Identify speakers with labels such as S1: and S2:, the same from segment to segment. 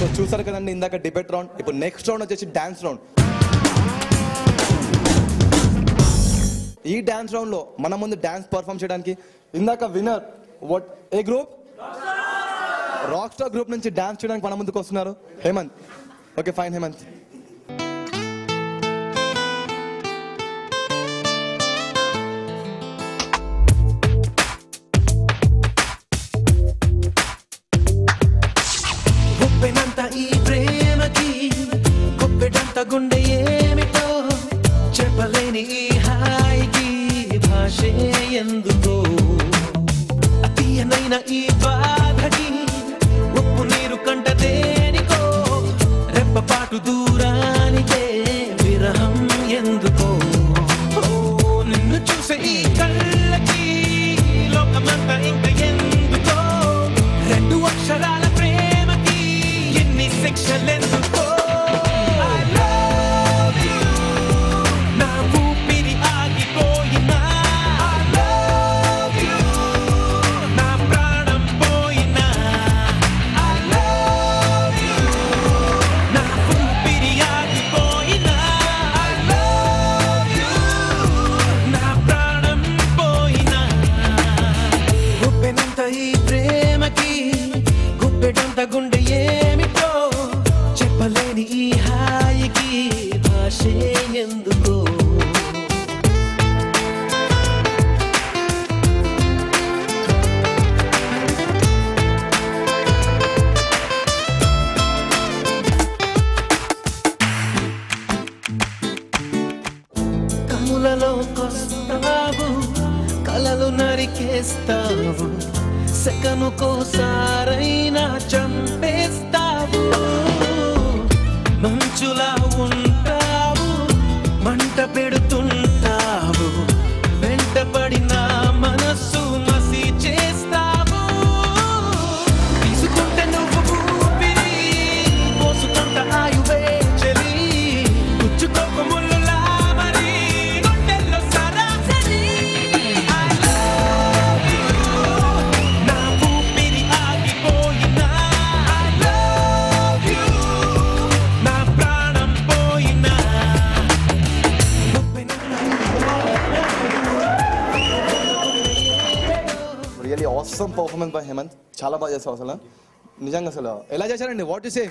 S1: So చూసారు కదండి ఇందాక డిబేట్ రౌండ్. ఇప్పుడు నెక్స్ట్ రౌండ్ వచ్చేసి డాన్స్ రౌండ్. ఈ డాన్స్ రౌండ్ లో మన ముందు డాన్స్ పర్ఫామ్ చేయడానికి ఇందాక winner what a group rock star group నుంచి డాన్స్ చేయడానికి మన ముందుకు వస్తున్నారు హేమంత్. Okay fine Hemant.
S2: ఈ ప్రేమకి గొప్పెడంత గుండె ఏమిటో చెప్పలేని ఈ హాయికి భాషే ఎందుకో తీయనైన ఈ బాధకి ఉప్పు నీరు కంట దేనికో రెప్పపాటు దూరానికే విరహం ఎందుకో నిన్ను చూసే ఈ కళ్ళకి లోకమంతా ఇంకా ఎందుకో రెండు అక్షరాల శిక్షలెందుకో I love you నా ఊపిరి ఆగిపోయినా I love you నా ప్రాణం పోయినా I love you నా ఊపిరి ఆగిపోయినా I love you నా ప్రాణం పోయినా గుప్పెడంత ఈ ప్రేమకి గుప్పెడంత గుండె ఏమిటో చెప్పలేని ఈ హాయికి భాషే ఎందుకో కనులలో కొస్తావు కలలు నరికేస్తావు సెకనుకోసారైనా చంపేస్తావు మంచులా ఉంటావు మంట పెడుతుంటావు వెంటపడిన మనస్సు మసి చేస్తావు తీసుకుంటే నువ్వు ఊపిరి పోసుకుంట ఆయువే చెలి గుచ్చుకోక ముళ్ళులా మరి గుండెల్లో సరాసరి I love you నా ఊపిరి ఆగిపోయినా I love you నా ప్రాణం పోయినా
S1: really awesome performance by Hemanth. చాలా బాగా చేస్తావు అసలు నిజంగా. అసలు ఎలా చేశారండి? What you say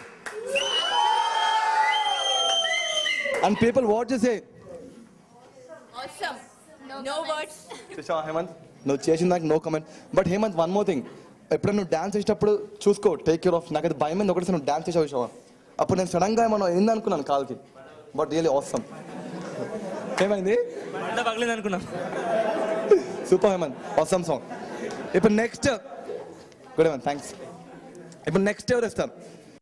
S1: and people what you say?
S3: Awesome. No words.
S1: చూసావా హేమంత్, నువ్వు చేసిన దానికి no comment. But Hemanth one more thing, ఎప్పుడైనా నువ్వు డాన్స్ చేసేటప్పుడు చూసుకో, టేక్ కేర్ ఆఫ్. నాకు అది భయం మీద ఒకటి నువ్వు డాన్స్ చేసావు చూసావా, అప్పుడు నేను సడన్గా ఏమన్నా ఏందనుకున్నాను కాల్కి. But really awesome. ఏమైంది?
S4: పగలేదు అనుకున్నా.
S1: Super Hemanth, awesome song. ఇప్పుడు నెక్స్ట్ గుడ్ హేమంత్, థ్యాంక్స్. ఇప్పుడు నెక్స్ట్ ఎవరు ఇస్తారు?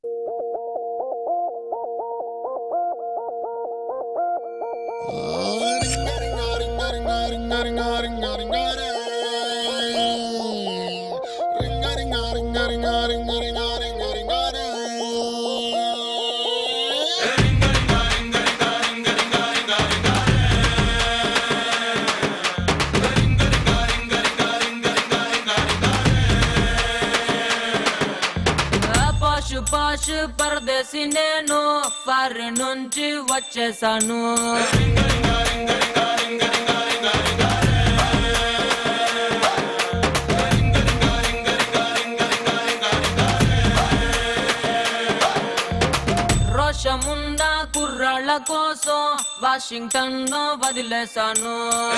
S5: పాష్ పరదేశి నేను ఫారిన్ నుంచి వచ్చేసాను. రోషమున్న కుర్రాళ్ళ కోసం వాషింగ్టన్ లో వదిలేశాను.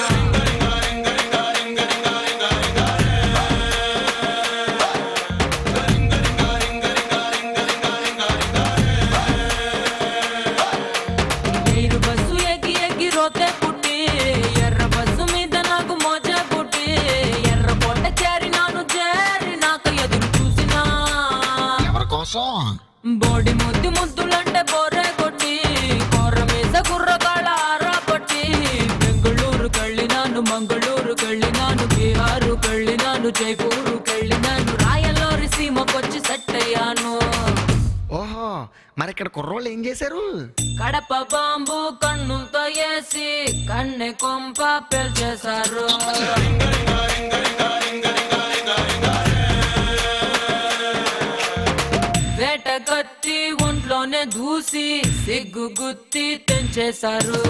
S5: బోడి ముద్దు ముద్దులంటే బోరే కొట్టి కొర్ర మీద కుర్రగాళ్ళ ఆరా పట్టి బెంగళూరు కళ్ళినాను, మంగళూరు కళ్ళినాను, బీహారు కళ్ళినాను, జైపూరు కళ్ళినాను, రాయలూరి సీమకొచ్చి సెట్ అయ్యాను.
S6: ఓహో, మరి ఇక్కడ కుర్రోళ్ళు ఏం చేశారు?
S5: కడప బాంబు కన్నులతో వేసి కన్నె కొంప పెల్చేశారు. వేట కత్తి ఒంట్లోనే దూసి సిగ్గు గుత్తి తెంచేశారు.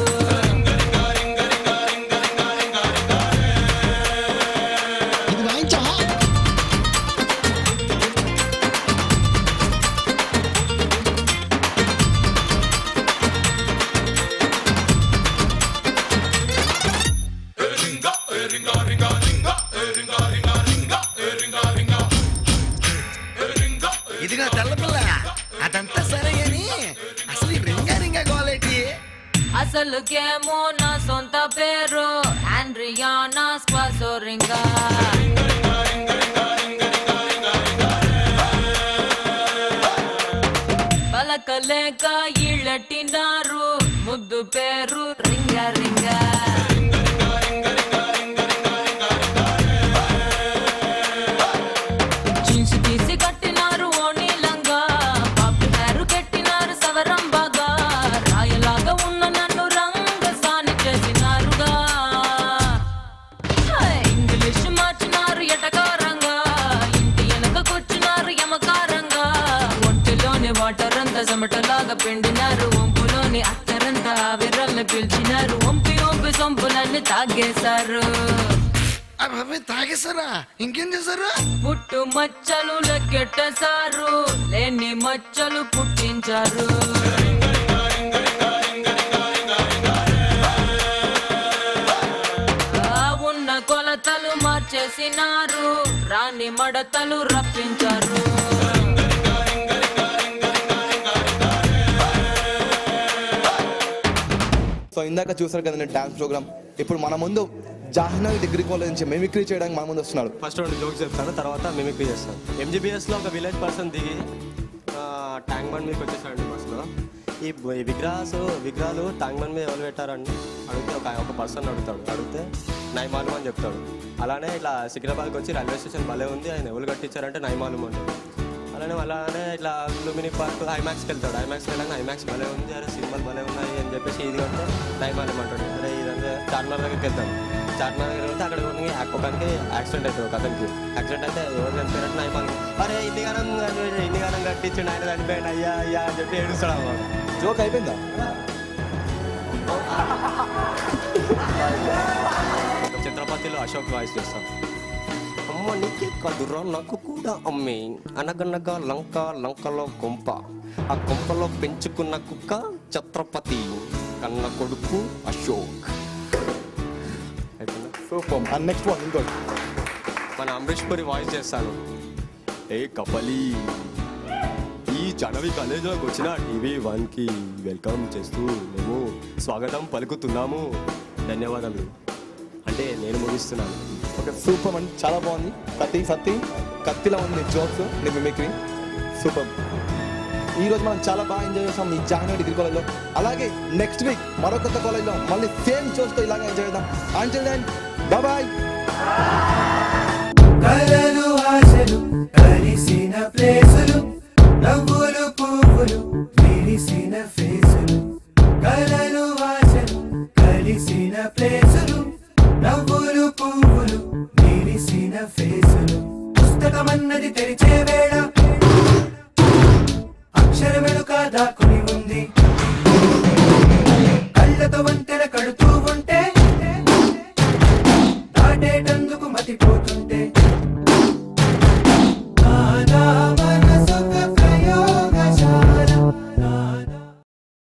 S6: ఇదిగా తెల్లపిల్ల అదంతా సరే అని అసలు రింగా రింగా క్వాలిటీ.
S5: అసలుకేమో నా సొంత పేరు ఆండ్రియానా స్క్వాసోరింగా. పలకలేక ఇళ్ళటినారు ముద్దు పేరు రింగా రింగా. జీన్స్ తీసి కట్టినారు ఓణీలంగా, పాపి హెయిర్ కట్టినారు సవరం బాగా. రాయలాగా ఉన్న నన్ను రంగసాని చేసినారుగా. ఇంగ్లీష్ మార్చినారు ఎటకారంగా, ఇంటి వెనకకొచ్చినారు యమకారంగా. ఒంటిలోని వాటర్ అంతా చెమటలాగా పిండినారు, వంపులోని అత్తరంతా విరల్ని పిలిచినారు. వంపి వంపి సొంపులన్నీ తాగేశారు.
S6: అవి తాగేశారా? ఇంకేం చేశారు?
S5: పుట్టు మచ్చలు లెక్కెట్టేశారు, లేని మచ్చలు పుట్టించారు. ఉన్న కొలతలు మార్చేసినారు, రాని మడతలు రప్పించారు.
S1: సో ఇందాక చూసారు కదా నేను డాన్స్ ప్రోగ్రామ్. ఇప్పుడు మన ముందు జాహ్నవి డిగ్రీ కాలేజ్ నుంచి మిమిక్రీ చేయడానికి మన ముందు వస్తున్నాడు.
S4: ఫస్ట్ 2 జోక్స్ చెప్తాను, తర్వాత మిమిక్రీ చేస్తాను. ఎంజీబీఎస్లో ఒక విలేజ్ పర్సన్ దిగి ట్యాంక్ బండ్ మీదకి వచ్చేసాడండి బస్సులో. ఈ విగ్రహాలు ట్యాంక్ బండ్ మీద ఎవరు పెట్టారండి అడిగితే ఒక పర్సన్ అడిగితే నైమాలు అని చెప్తాడు. అలానే ఇట్లా సికింద్రాబాద్కి వచ్చి రైల్వే స్టేషన్ భలే ఉంది, ఆయన ఎవరు కట్టించారంటే నైమాలు అని. అలానే ఇట్లా లుమిని పార్క్ ఐమాక్స్కి వెళ్తాడు. ఐమాక్స్కి వెళ్ళాక ఐమాక్స్ భలే ఉంది, అరే సినిమాలు భలే ఉన్నాయి అని చెప్పేసి ఇది కంటే నైమాలు అంటాడు. అరే ఇదంతా చార్మినార్ దగ్గరికి వెళ్తాడు. చార్మినార్ దగ్గర వెళ్తే అక్కడ ఒకరికి యాక్సిడెంట్ అవుతుంది. ఒక అతనికి యాక్సిడెంట్ అయితే ఎవరు చనిపోయారంటే నైమాలు. అరే ఇన్నిగానం కట్టించండి, ఆయన చనిపోయాడు అయ్యా అయ్యా అని చెప్పి ఏడుస్తాడు అన్నమాట.
S1: జోక్ అయిపోయిందా?
S4: ఛత్రపతిలో అశోక్ వాయిస్ చేస్తాం. అమ్మ నీకే కదురా నాకు కూడా అమ్మే, అనగనగా లంకలో కొంప, ఆ కొంపలో పెంచుకున్న కుక్క ఛత్రపతి, కన్న కొడుకు Ashok.
S1: Super. And next one ఇంకోటి
S4: మన అమరీష్ పురి వాయిస్ చేస్తాను. ఏ కపలి, ఈ జాహ్నవి కాలేజీలోకి వచ్చిన TV1కి వెల్కమ్ చేస్తూ మేము స్వాగతం పలుకుతున్నాము, ధన్యవాదాలు అంటే నేను ముగిస్తున్నాను.
S1: ఓకే సూపర్ అండి, చాలా బాగుంది. సత్తి కత్తిలా ఉంది జోక్స్, నీ మిమిక్రీ సూపర్. ఈరోజు మనం చాలా బాగా ఎంజాయ్ చేస్తాం ఈ జాహ్నవి డిగ్రీ కాలేజ్లో. అలాగే నెక్స్ట్ వీక్ మరో కొత్త కాలేజ్లో మళ్ళీ సేమ్ జోక్స్తో ఇలాగే ఎంజాయ్ చేద్దాం. Until then bye.
S2: కలలు ఆశలు కలిసిన ప్లేసులు, నవ్వులు పువ్వులు విరిసిన ఫేసులు. కలలు ఆశలు కలిసిన ప్లేసులు, నవ్వులు పువ్వులు విరిసిన ఫేసులు. పుస్తకమన్నది తెరిచే వేళ, అక్షరమెలుక దాక్కు